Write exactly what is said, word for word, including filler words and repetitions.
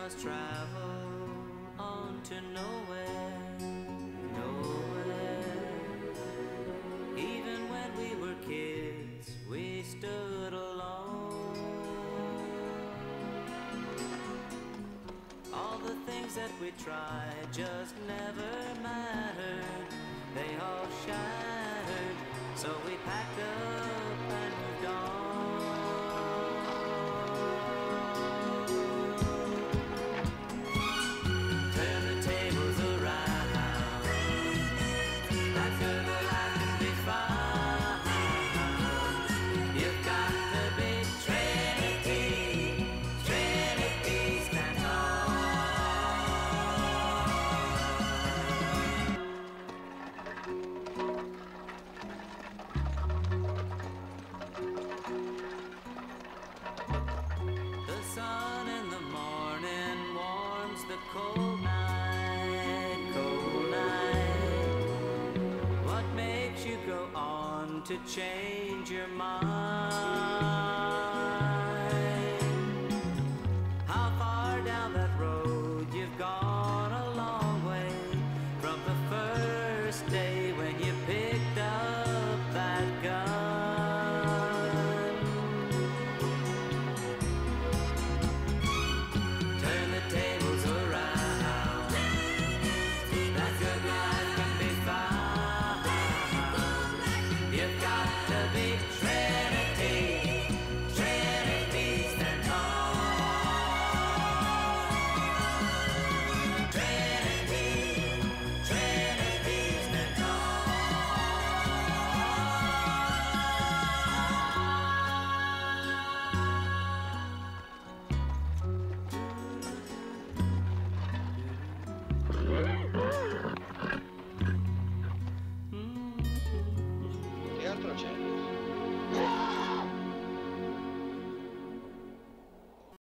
must travel on to nowhere, nowhere. Even when we were kids, we stood alone. All the things that we tried just never mattered. They all shattered, so we packed up and moved on. Turn the tables around. That good life can be found. You've got the big Trinity, Trinity stand The sun in the morning warms the cold night, cold night. What makes you go on to change your mind?